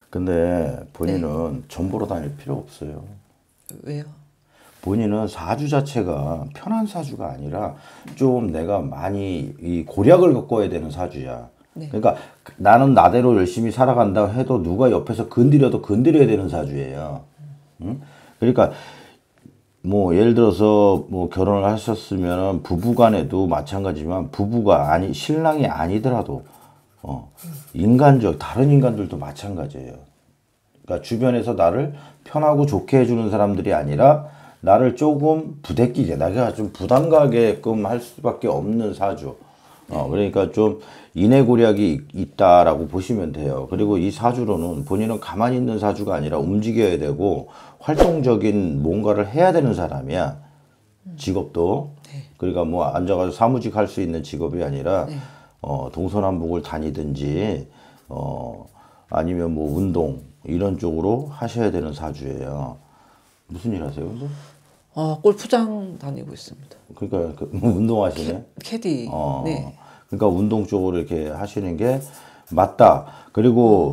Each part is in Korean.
근데 본인은 전 보러 다닐 필요 없어요. 왜요? 본인은 사주 자체가 편한 사주가 아니라 좀 내가 많이 이 고략을 겪어야 되는 사주야. 그러니까 나는 나대로 열심히 살아간다 해도 누가 옆에서 건드려도 건드려야 되는 사주예요. 응? 그러니까 뭐 예를 들어서 뭐 결혼을 하셨으면 부부간에도 마찬가지지만 부부가 아니 신랑이 아니더라도 인간적 다른 인간들도 마찬가지예요. 그러니까 주변에서 나를 편하고 좋게 해주는 사람들이 아니라 나를 조금 부대끼게 내가 좀 부담 가게끔 할 수밖에 없는 사주. 그러니까 좀 인애고략이 있다라고 보시면 돼요. 그리고 이 사주로는 본인은 가만히 있는 사주가 아니라 움직여야 되고 활동적인 뭔가를 해야 되는 사람이야. 직업도. 그러니까 뭐 앉아가지고 사무직 할 수 있는 직업이 아니라 동서남북을 다니든지 아니면 뭐 운동 이런 쪽으로 하셔야 되는 사주예요. 무슨 일 하세요, 근데? 골프장 다니고 있습니다. 그러니까 운동하시네. 캐디. 네. 그러니까 운동 쪽으로 이렇게 하시는 게 맞다. 그리고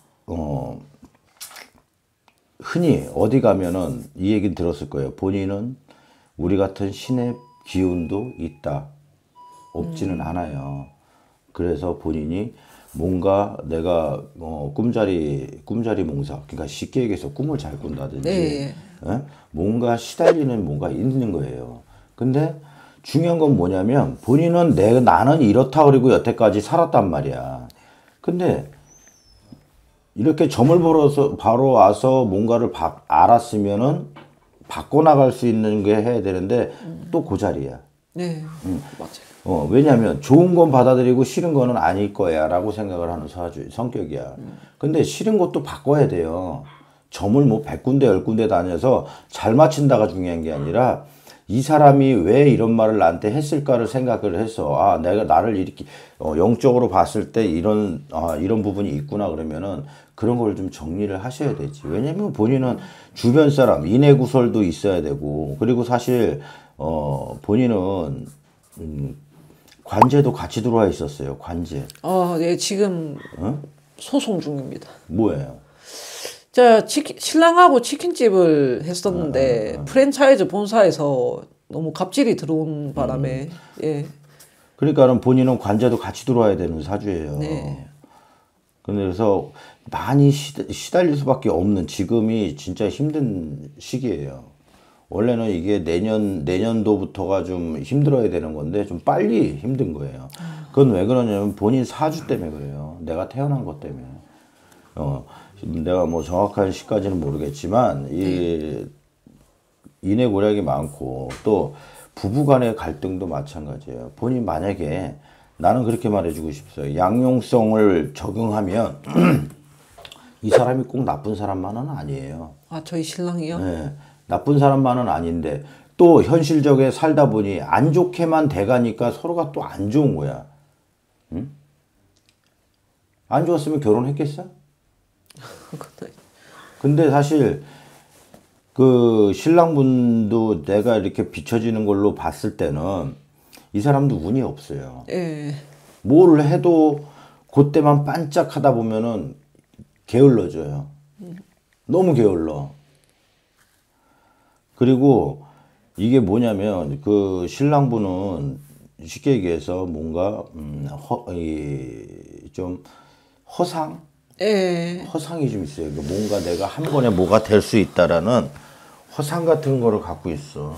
흔히 어디 가면은 이 얘기는 들었을 거예요. 본인은 우리 같은 신의 기운도 있다. 없지는 않아요. 그래서 본인이 뭔가 내가 꿈자리 몽사, 그러니까 쉽게 얘기해서 꿈을 잘 꾼다든지 네. 뭔가 시달리는 뭔가 있는 거예요. 근데 중요한 건 뭐냐면 본인은 나는 이렇다 그리고 여태까지 살았단 말이야. 근데 이렇게 점을 벌어서 바로 와서 뭔가를 알았으면은 바꿔나갈 수 있는 게 해야 되는데 또 그 자리야. 네. 맞아요. 왜냐면 좋은 건 받아들이고 싫은 거는 아닐 거야 라고 생각을 하는 성격이야. 근데 싫은 것도 바꿔야 돼요. 점을 뭐 100군데 10군데 다녀서 잘 맞춘다가 중요한 게 아니라 이 사람이 왜 이런 말을 나한테 했을까를 생각을 해서 내가 나를 이렇게 영적으로 봤을 때 이런 부분이 있구나 그러면은 그런 걸 좀 정리를 하셔야 되지. 왜냐면 본인은 주변 사람 인애구설도 있어야 되고 그리고 사실 본인은 관제도 같이 들어와 있었어요. 관제. 네, 지금 소송 중입니다. 뭐예요? 제가 신랑하고 치킨집을 했었는데 프랜차이즈 본사에서 너무 갑질이 들어온 바람에 예. 그러니까는 본인은 관제도 같이 들어와야 되는 사주예요. 네. 그래서 많이 시달릴 수밖에 없는 지금이 진짜 힘든 시기예요. 원래는 이게 내년도부터가 좀 힘들어야 되는 건데 좀 빨리 힘든 거예요. 그건 왜 그러냐면 본인 사주 때문에 그래요. 내가 태어난 것 때문에. 내가 뭐 정확한 시까지는 모르겠지만 이 인애고략이 많고 또 부부간의 갈등도 마찬가지예요. 본인 만약에 나는 그렇게 말해주고 싶어요. 양용성을 적용하면 이 사람이 꼭 나쁜 사람만은 아니에요. 저희 신랑이요? 네, 나쁜 사람만은 아닌데 또 현실적에 살다 보니 안 좋게만 돼가니까 서로가 또 안 좋은 거야. 응? 안 좋았으면 결혼했겠어? 근데 사실 그 신랑분도 내가 이렇게 비춰지는 걸로 봤을 때는 이 사람도 운이 없어요. 예. 뭘 해도 그때만 반짝하다 보면은 게을러져요. 너무 게을러. 그리고 이게 뭐냐면 그 신랑분은 쉽게 얘기해서 뭔가 좀 허상? 예. 허상이 좀 있어요. 뭔가 내가 한 번에 뭐가 될 수 있다라는 허상 같은 거를 갖고 있어.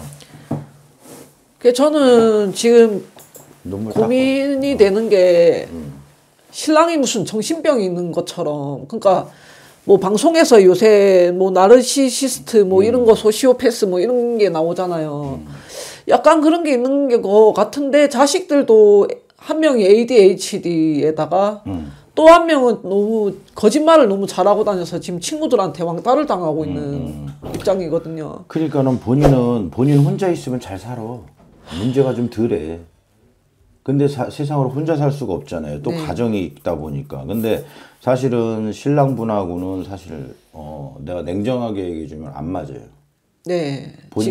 저는 지금 눈물 고민이 되는 게 신랑이 무슨 정신병이 있는 것처럼 그러니까 뭐 방송에서 요새 뭐 나르시시스트 뭐 이런 거 소시오패스 뭐 이런 게 나오잖아요. 약간 그런 게 있는 게 것 같은데 자식들도 한 명이 ADHD에다가 또 한 명은 너무 거짓말을 너무 잘하고 다녀서 지금 친구들한테 왕따를 당하고 있는 입장이거든요. 그러니까는 본인 혼자 있으면 잘 살아. 문제가 좀 덜해. 근데 세상으로 혼자 살 수가 없잖아요. 또 가정이 있다 보니까. 근데 사실은 신랑분하고는 사실 내가 냉정하게 얘기해주면 안 맞아요. 네.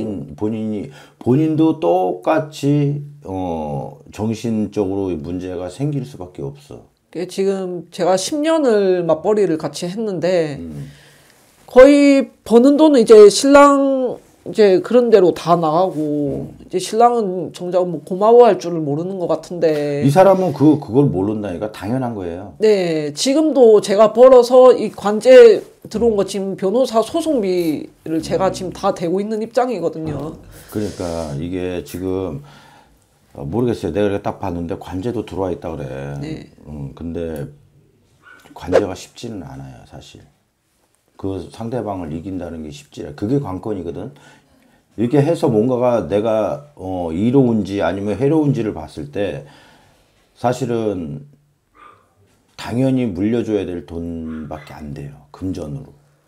본인도 똑같이 정신적으로 문제가 생길 수밖에 없어. 지금 제가 10년을 맞벌이를 같이 했는데 거의 버는 돈은 이제 신랑 이제 그런 대로 다 나가고 이제 신랑은 정작 뭐 고마워할 줄을 모르는 것 같은데 이 사람은 그걸 모른다니까 당연한 거예요. 네, 지금도 제가 벌어서 이 관제 들어온 거 지금 변호사 소송비를 제가 지금 다 대고 있는 입장이거든요. 그러니까 이게 지금 모르겠어요. 내가 이렇게 딱 봤는데 관제도 들어와 있다 그래. 네. 근데 관제가 쉽지는 않아요, 사실. 그 상대방을 이긴다는 게 쉽지 않아요. 그게 관건이거든. 이렇게 해서 뭔가가 내가 이로운지 아니면 해로운지를 봤을 때 사실은 당연히 물려줘야 될 돈밖에 안 돼요. 금전으로.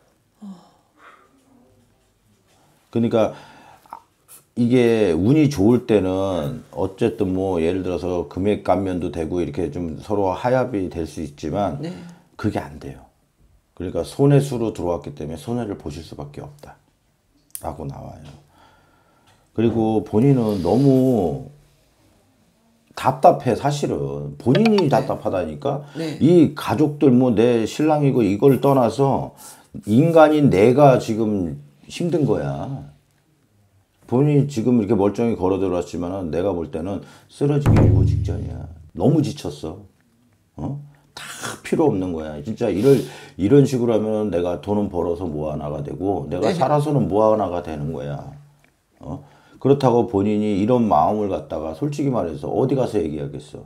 그러니까 이게 운이 좋을 때는 어쨌든 뭐 예를 들어서 금액 감면도 되고 이렇게 좀 서로 하합이 될 수 있지만 네. 그게 안 돼요. 그러니까 손해수로 들어왔기 때문에 손해를 보실 수밖에 없다 라고 나와요. 그리고 본인은 너무 답답해. 사실은 본인이 답답하다니까. 네. 이 가족들 뭐 내 신랑이고 이걸 떠나서 인간인 내가 지금 힘든 거야. 본인이 지금 이렇게 멀쩡히 걸어 들어왔지만 내가 볼 때는 쓰러지기 일보 직전이야. 너무 지쳤어. 다 필요 없는 거야. 진짜 이런 식으로 하면 내가 돈은 벌어서 모아나가 되고 내가 네. 살아서는 모아나가 되는 거야. 그렇다고 본인이 이런 마음을 갖다가 솔직히 말해서 어디 가서 얘기하겠어.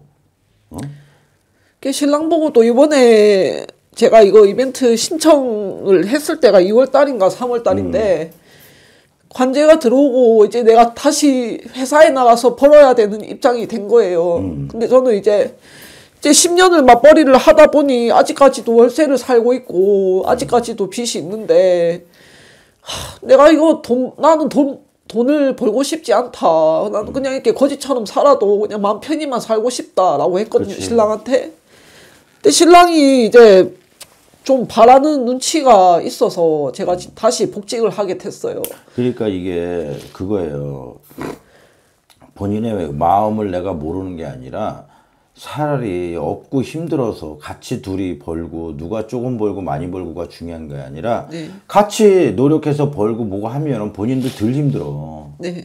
신랑 보고 또 이번에 제가 이거 이벤트 신청을 했을 때가 2월 달인가 3월 달인데 관제가 들어오고 이제 내가 다시 회사에 나가서 벌어야 되는 입장이 된 거예요. 근데 저는 이제 10년을 맞벌이를 하다 보니 아직까지도 월세를 살고 있고 아직까지도 빚이 있는데 내가 이거 나는 돈을 벌고 싶지 않다. 나는 그냥 이렇게 거지처럼 살아도 그냥 마음 편히만 살고 싶다라고 했거든요. 그렇지. 신랑한테. 근데 신랑이 이제 좀 바라는 눈치가 있어서 제가 다시 복직을 하게 됐어요. 그러니까 이게 그거예요. 본인의 마음을 내가 모르는 게 아니라 차라리 없고 힘들어서 같이 둘이 벌고 누가 조금 벌고 많이 벌고가 중요한 게 아니라 네. 같이 노력해서 벌고 뭐고 하면 본인도 덜 힘들어. 네.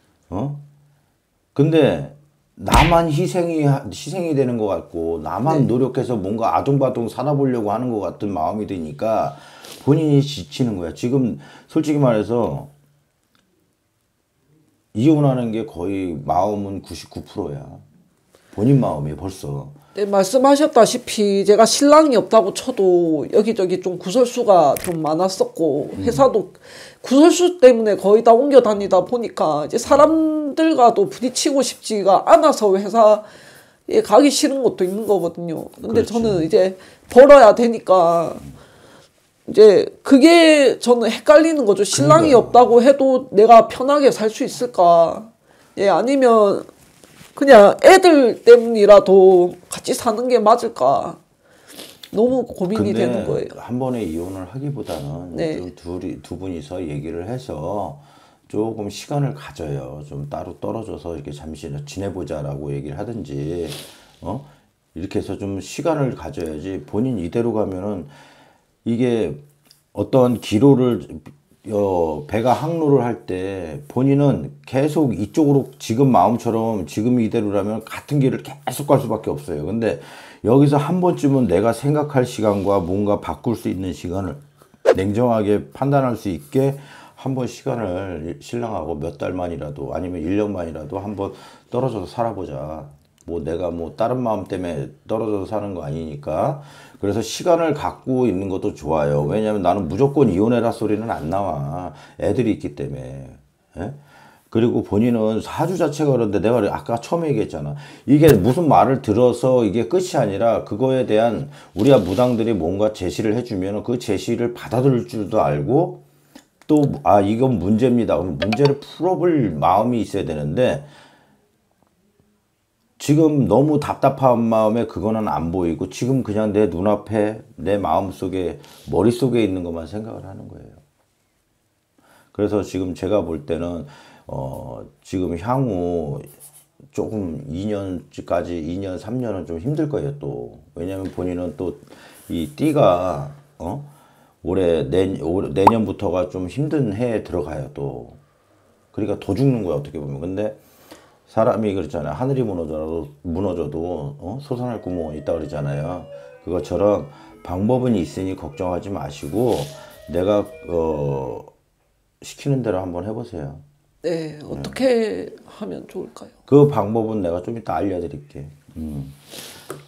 근데 나만 희생이 되는 것 같고 나만 네. 노력해서 뭔가 아둥바둥 살아보려고 하는 것 같은 마음이 드니까 본인이 지치는 거야. 지금 솔직히 말해서 이혼하는 게 거의 마음은 99%야. 본인 마음이 벌써. 네, 말씀하셨다시피 제가 신랑이 없다고 쳐도 여기저기 좀 구설수가 좀 많았었고 회사도 구설수 때문에 거의 다 옮겨 다니다 보니까 이제 사람들과도 부딪히고 싶지가 않아서 회사에 가기 싫은 것도 있는 거거든요. 근데 그렇지. 저는 이제 벌어야 되니까 이제 그게 저는 헷갈리는 거죠. 신랑이 그러니까요. 없다고 해도 내가 편하게 살 수 있을까? 예, 아니면 그냥 애들 때문이라도 같이 사는 게 맞을까? 너무 고민이 되는 거예요. 한 번에 이혼을 하기보다는 네. 좀 두 분이서 얘기를 해서 조금 시간을 가져요. 좀 따로 떨어져서 이렇게 잠시 지내보자라고 얘기를 하든지, 이렇게 해서 좀 시간을 가져야지 본인 이대로 가면은 이게 어떤 기로를 배가 항로를 할 때 본인은 계속 이쪽으로 지금 마음처럼 지금 이대로라면 같은 길을 계속 갈 수밖에 없어요. 근데 여기서 한 번쯤은 내가 생각할 시간과 뭔가 바꿀 수 있는 시간을 냉정하게 판단할 수 있게 한번 시간을 신랑하고 몇 달만이라도 아니면 1년만이라도 한번 떨어져서 살아보자. 뭐 내가 뭐 다른 마음 때문에 떨어져서 사는 거 아니니까. 그래서 시간을 갖고 있는 것도 좋아요. 왜냐면 나는 무조건 이혼해라 소리는 안 나와. 애들이 있기 때문에. 예? 그리고 본인은 사주 자체가 그런데 내가 아까 처음에 얘기했잖아. 이게 무슨 말을 들어서 이게 끝이 아니라 그거에 대한 우리가 무당들이 뭔가 제시를 해주면 그 제시를 받아들일 줄도 알고 또 이건 문제입니다. 그럼 문제를 풀어볼 마음이 있어야 되는데 지금 너무 답답한 마음에 그거는 안 보이고 지금 그냥 내 눈앞에 내 마음속에 머릿속에 있는 것만 생각을 하는 거예요. 그래서 지금 제가 볼 때는 지금 향후 조금 2년까지 2년 3년은 좀 힘들 거예요 또. 왜냐면 본인은 또 이 띠가 내년부터가 좀 힘든 해에 들어가요 또. 그러니까 더 죽는 거야 어떻게 보면. 근데 사람이 그렇잖아요. 하늘이 무너져도 솟아날 구멍이 있다 그러잖아요. 그것처럼 방법은 있으니 걱정하지 마시고 내가 시키는 대로 한번 해보세요. 네, 어떻게 하면 좋을까요? 그 방법은 내가 좀 이따 알려드릴게.